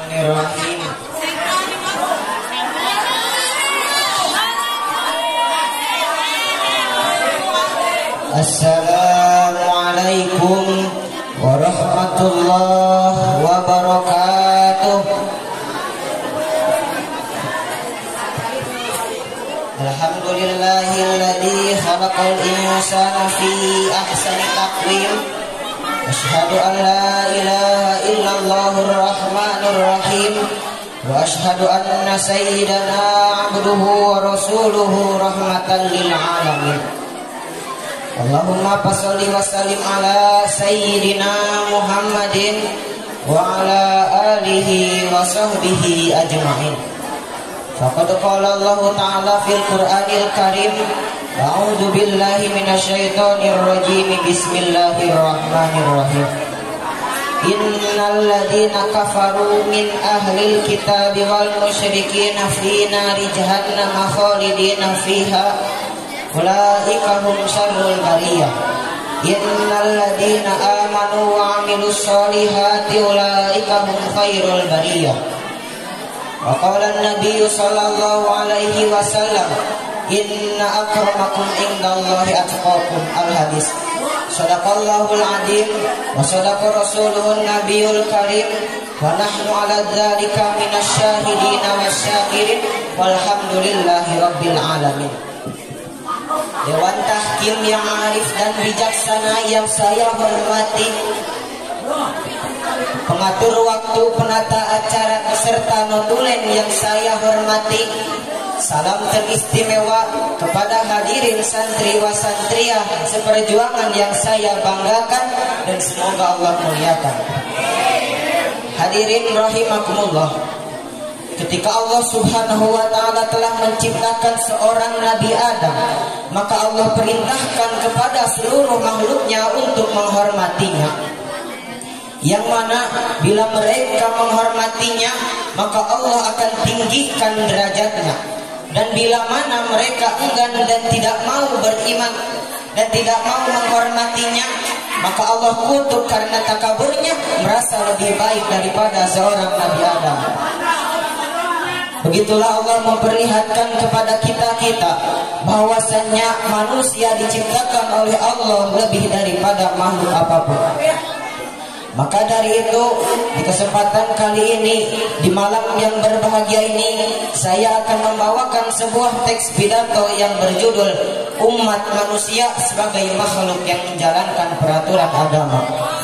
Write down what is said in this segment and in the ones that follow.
Bismillahirrahmanirrahim. Assalamualaikum warahmatullahi wabarakatuh. Alhamdulillahilladzi khalaqal insana fi ahsani taqwim. Asyhadu an la ilaha illallahur rahmanir rahim wa asyhadu anna sayyidana abduhu wa rasuluhu rahmatan lil alamin. Allahumma fasholli wa sallim ala sayyidina Muhammadin wa ala alihi wa sahbihi ajma'in. Faqad qala Allah ta'ala fil Qur'anil Karim, a'udzu billahi minasyaitonir rajim. Bismillahirrahmanirrahim. Innal ladzina kafaru min ahlil kitabi wal musyrikin fi nari jahannam khalidina fiha ulaika hum syarrul bariyah. Innal ladzina amanu wa 'amilus sholihati ulaika hum khairul bariyah. Wa qala an-nabiy sallallahu alaihi wasallam, inna akramakum indallahi atqakum. Al-hadis. Shadaqallahul adzim wa shadaqa rasuluhun nabiyul karim wa nahnu ala dzalika minasyahidin wasyakirin walhamdulillahi rabbil alamin. Dewan Tahkim yang arif dan bijaksana yang saya hormati, pengatur waktu, penata acara beserta notulen yang saya hormati, salam teristimewa kepada hadirin santri wa santriyah seperjuangan yang saya banggakan dan semoga Allah muliakan. Hadirin rahimakumullah, ketika Allah subhanahu wa ta'ala telah menciptakan seorang Nabi Adam, maka Allah perintahkan kepada seluruh makhluknya untuk menghormatinya, yang mana bila mereka menghormatinya maka Allah akan tinggikan derajatnya, dan bila mana mereka enggan dan tidak mau beriman dan tidak mau menghormatinya maka Allah kutuk karena takaburnya merasa lebih baik daripada seorang Nabi Adam. Begitulah Allah memperlihatkan kepada kita bahwasannya manusia diciptakan oleh Allah lebih daripada makhluk apapun. Maka dari itu, di kesempatan kali ini, di malam yang berbahagia ini, saya akan membawakan sebuah teks pidato yang berjudul Umat Manusia sebagai Makhluk yang Menjalankan Peraturan Agama.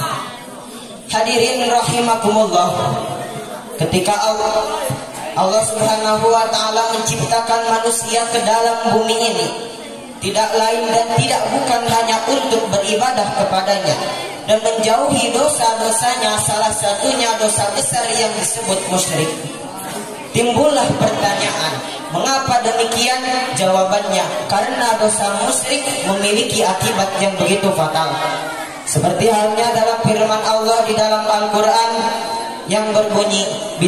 Hadirin rahimakumullah, ketika Allah subhanahu wa ta'ala menciptakan manusia ke dalam bumi ini, tidak lain dan tidak bukan hanya untuk beribadah kepadanya dan menjauhi dosa-dosanya, salah satunya dosa besar yang disebut musyrik. Timbullah pertanyaan, mengapa demikian? Jawabannya, karena dosa musyrik memiliki akibat yang begitu fatal. Seperti halnya dalam firman Allah di dalam Al-Quran yang berbunyi,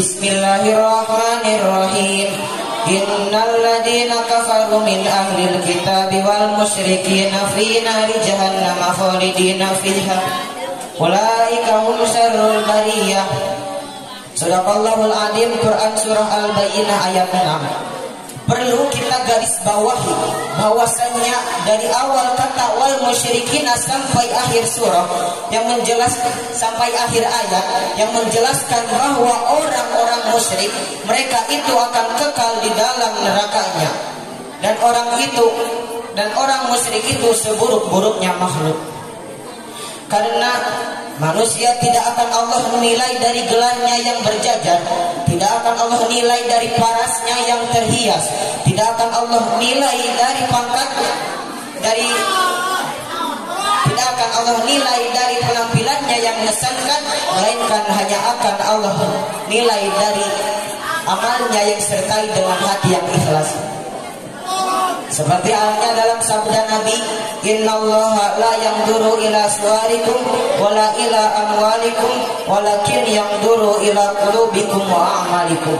Bismillahirrahmanirrahim. Innal ladzina kafaru min ahlil kitabi wal musyrikina fi nari jahannam khalidina fiha ulaika hum syarrul bariyah. Shadaqallahul adzim. Quran surah Al-Bayyinah ayat 6. Perlu kita garis bawahi bahwasannya dari awal kata wal musyrikina sampai akhir surah yang menjelaskan, sampai akhir ayat yang menjelaskan bahwa orang-orang musyrik mereka itu akan kekal di dalam nerakanya, dan orang musyrik itu seburuk-buruknya makhluk. Karena manusia tidak akan Allah menilai dari gelarnya yang berjajar, tidak akan Allah nilai dari parasnya yang terhias, tidak akan Allah nilai dari pangkatnya, tidak akan Allah nilai dari penampilannya yang mengesankan, melainkan hanya akan Allah nilai dari amalnya yang sertai dengan hati yang ikhlas. Seperti halnya dalam sabda Nabi, innallaha la yanzuru ila suwarikum wala ila amwalikum walakin yanzuru ila qulubikum wa a'malikum.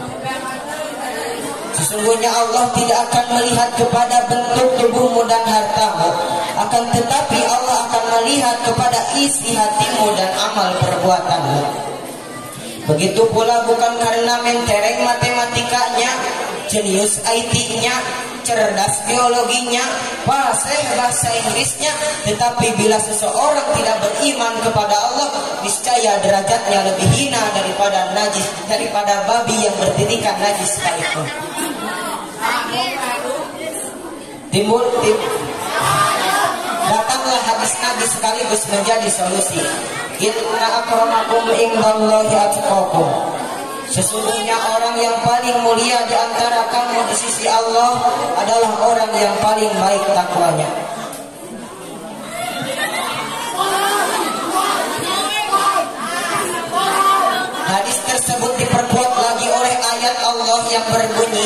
Sesungguhnya Allah tidak akan melihat kepada bentuk tubuhmu dan hartamu, akan tetapi Allah akan melihat kepada isi hatimu dan amal perbuatanmu. Begitu pula bukan karena mentereng matematikanya, jenius IT-nya, cerdas biologinya, fasih bahasa Inggrisnya, tetapi bila seseorang tidak beriman kepada Allah, niscaya derajatnya lebih hina daripada najis, daripada babi yang bertitikan najis sekalipun. Datanglah hadis Nabi sekaligus menjadi solusi. Inna akramakum indallahi atqakum. Sesungguhnya orang yang paling mulia di antara kamu di sisi Allah adalah orang yang paling baik takwanya. Hadis tersebut diperkuat lagi oleh ayat Allah yang berbunyi,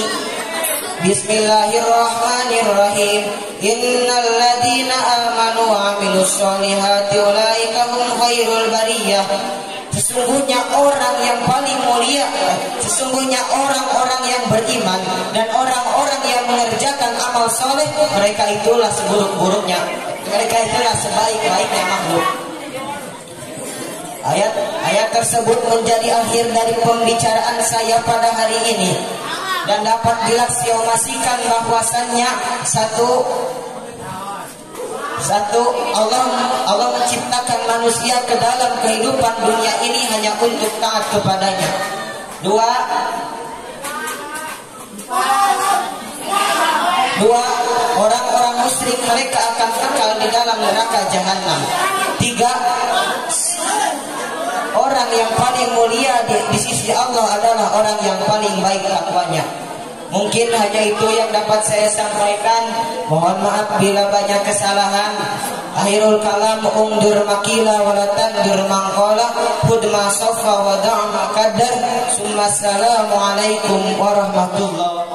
Bismillahirrahmanirrahim. Innal ladzina amanu wa 'amilus sholihati ulaika hum khairul bariyah. Sesungguhnya orang yang paling mulia, sesungguhnya orang-orang yang beriman dan orang-orang yang mengerjakan amal soleh, mereka itulah seburuk-buruknya, mereka itulah sebaik-baiknya makhluk. Ayat tersebut menjadi akhir dari pembicaraan saya pada hari ini, dan dapat dilaksanakan bahwasannya satu, Allah menciptakan manusia ke dalam kehidupan dunia ini hanya untuk taat kepadanya. Dua, orang-orang musyrik mereka akan kekal di dalam neraka jahanam. Tiga, orang yang paling mulia di sisi Allah adalah orang yang paling baik takwanya. Mungkin hanya itu yang dapat saya sampaikan. Mohon maaf bila banyak kesalahan. Akhirul kalam undur makila walatandur mangkola hudma sofa wa da'ma qadar. Assalamualaikum warahmatullahi wabarakatuh.